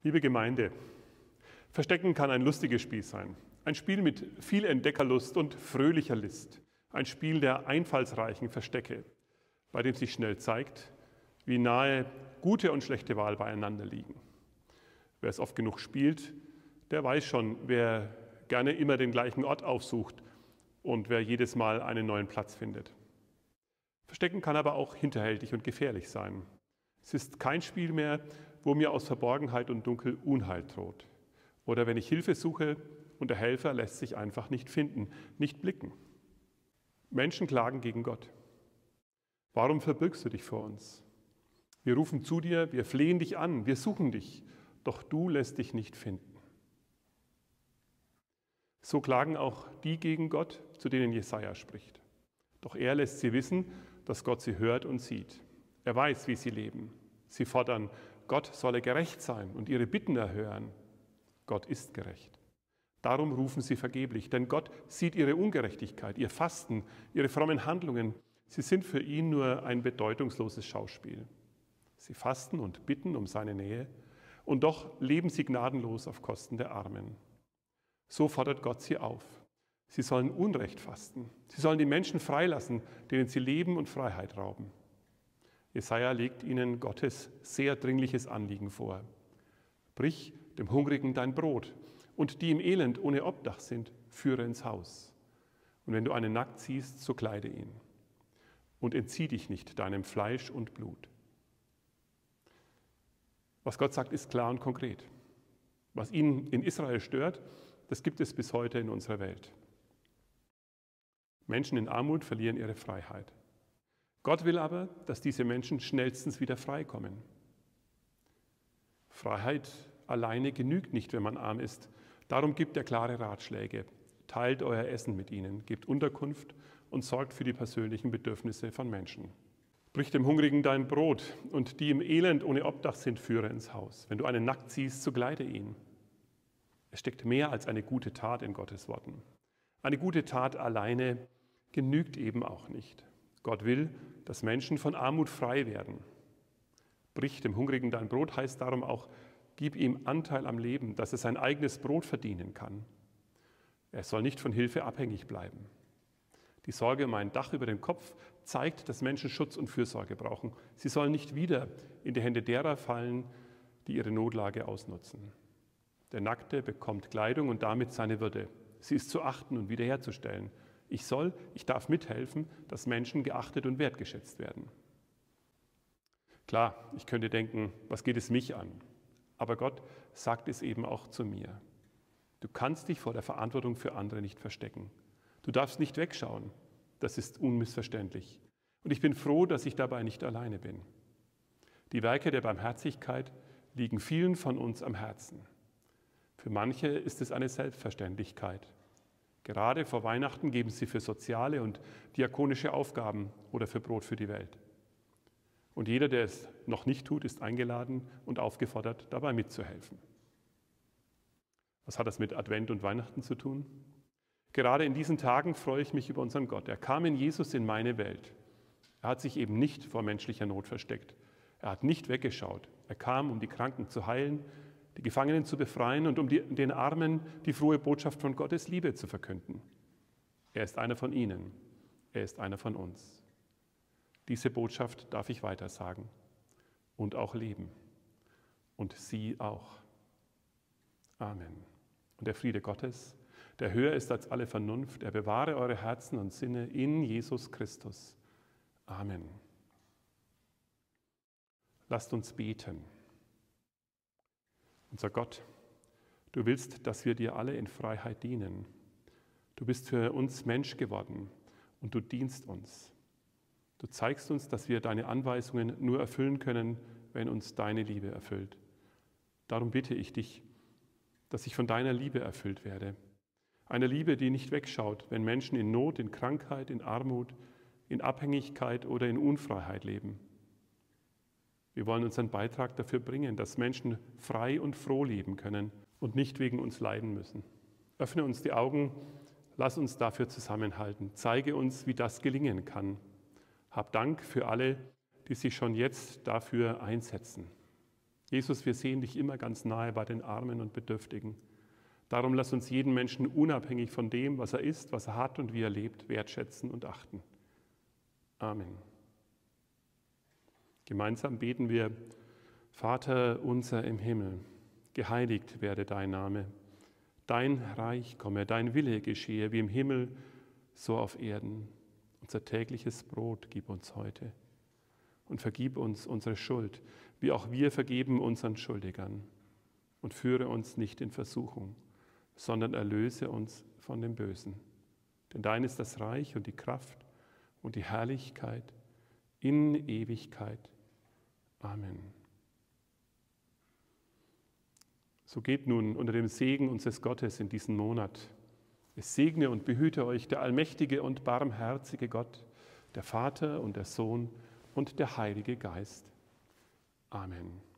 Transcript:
Liebe Gemeinde, Verstecken kann ein lustiges Spiel sein. Ein Spiel mit viel Entdeckerlust und fröhlicher List. Ein Spiel der einfallsreichen Verstecke, bei dem sich schnell zeigt, wie nahe gute und schlechte Wahl beieinander liegen. Wer es oft genug spielt, der weiß schon, wer gerne immer den gleichen Ort aufsucht und wer jedes Mal einen neuen Platz findet. Verstecken kann aber auch hinterhältig und gefährlich sein. Es ist kein Spiel mehr, wo mir aus Verborgenheit und Dunkel Unheil droht. Oder wenn ich Hilfe suche und der Helfer lässt sich einfach nicht finden, nicht blicken. Menschen klagen gegen Gott. Warum verbirgst du dich vor uns? Wir rufen zu dir, wir flehen dich an, wir suchen dich, doch du lässt dich nicht finden. So klagen auch die gegen Gott, zu denen Jesaja spricht. Doch er lässt sie wissen, dass Gott sie hört und sieht. Er weiß, wie sie leben. Sie fordern, Gott solle gerecht sein und ihre Bitten erhören. Gott ist gerecht. Darum rufen sie vergeblich, denn Gott sieht ihre Ungerechtigkeit, ihr Fasten, ihre frommen Handlungen. Sie sind für ihn nur ein bedeutungsloses Schauspiel. Sie fasten und bitten um seine Nähe und doch leben sie gnadenlos auf Kosten der Armen. So fordert Gott sie auf. Sie sollen Unrecht fasten. Sie sollen die Menschen freilassen, denen sie Leben und Freiheit rauben. Jesaja legt ihnen Gottes sehr dringliches Anliegen vor. Brich dem Hungrigen dein Brot und die im Elend ohne Obdach sind, führe ins Haus. Und wenn du einen nackt siehst, so kleide ihn. Und entzieh dich nicht deinem Fleisch und Blut. Was Gott sagt, ist klar und konkret. Was ihn in Israel stört, das gibt es bis heute in unserer Welt. Menschen in Armut verlieren ihre Freiheit. Gott will aber, dass diese Menschen schnellstens wieder freikommen. Freiheit alleine genügt nicht, wenn man arm ist. Darum gibt er klare Ratschläge. Teilt euer Essen mit ihnen, gebt Unterkunft und sorgt für die persönlichen Bedürfnisse von Menschen. Brich dem Hungrigen dein Brot und die im Elend ohne Obdach sind, führe ins Haus. Wenn du einen nackt siehst, so kleide ihn. Es steckt mehr als eine gute Tat in Gottes Worten. Eine gute Tat alleine genügt eben auch nicht. Gott will, dass Menschen von Armut frei werden. Brich dem Hungrigen dein Brot heißt darum auch, gib ihm Anteil am Leben, dass er sein eigenes Brot verdienen kann. Er soll nicht von Hilfe abhängig bleiben. Die Sorge um ein Dach über den Kopf zeigt, dass Menschen Schutz und Fürsorge brauchen. Sie sollen nicht wieder in die Hände derer fallen, die ihre Notlage ausnutzen. Der Nackte bekommt Kleidung und damit seine Würde. Sie ist zu achten und wiederherzustellen. Ich darf mithelfen, dass Menschen geachtet und wertgeschätzt werden. Klar, ich könnte denken, was geht es mich an? Aber Gott sagt es eben auch zu mir. Du kannst dich vor der Verantwortung für andere nicht verstecken. Du darfst nicht wegschauen. Das ist unmissverständlich. Und ich bin froh, dass ich dabei nicht alleine bin. Die Werke der Barmherzigkeit liegen vielen von uns am Herzen. Für manche ist es eine Selbstverständlichkeit. Gerade vor Weihnachten geben sie für soziale und diakonische Aufgaben oder für Brot für die Welt. Und jeder, der es noch nicht tut, ist eingeladen und aufgefordert, dabei mitzuhelfen. Was hat das mit Advent und Weihnachten zu tun? Gerade in diesen Tagen freue ich mich über unseren Gott. Er kam in Jesus in meine Welt. Er hat sich eben nicht vor menschlicher Not versteckt. Er hat nicht weggeschaut. Er kam, um die Kranken zu heilen, die Gefangenen zu befreien und um den Armen die frohe Botschaft von Gottes Liebe zu verkünden. Er ist einer von ihnen. Er ist einer von uns. Diese Botschaft darf ich weitersagen und auch leben. Und Sie auch. Amen. Und der Friede Gottes, der höher ist als alle Vernunft, er bewahre eure Herzen und Sinne in Jesus Christus. Amen. Lasst uns beten. Unser Gott, du willst, dass wir dir alle in Freiheit dienen. Du bist für uns Mensch geworden und du dienst uns. Du zeigst uns, dass wir deine Anweisungen nur erfüllen können, wenn uns deine Liebe erfüllt. Darum bitte ich dich, dass ich von deiner Liebe erfüllt werde. Eine Liebe, die nicht wegschaut, wenn Menschen in Not, in Krankheit, in Armut, in Abhängigkeit oder in Unfreiheit leben. Wir wollen unseren Beitrag dafür bringen, dass Menschen frei und froh leben können und nicht wegen uns leiden müssen. Öffne uns die Augen, lass uns dafür zusammenhalten. Zeige uns, wie das gelingen kann. Hab Dank für alle, die sich schon jetzt dafür einsetzen. Jesus, wir sehen dich immer ganz nahe bei den Armen und Bedürftigen. Darum lass uns jeden Menschen unabhängig von dem, was er ist, was er hat und wie er lebt, wertschätzen und achten. Amen. Gemeinsam beten wir: Vater unser im Himmel, geheiligt werde dein Name. Dein Reich komme, dein Wille geschehe, wie im Himmel, so auf Erden. Unser tägliches Brot gib uns heute und vergib uns unsere Schuld, wie auch wir vergeben unseren Schuldigern. Und führe uns nicht in Versuchung, sondern erlöse uns von dem Bösen. Denn dein ist das Reich und die Kraft und die Herrlichkeit in Ewigkeit. Amen. So geht nun unter dem Segen unseres Gottes in diesen Monat. Es segne und behüte euch der allmächtige und barmherzige Gott, der Vater und der Sohn und der Heilige Geist. Amen.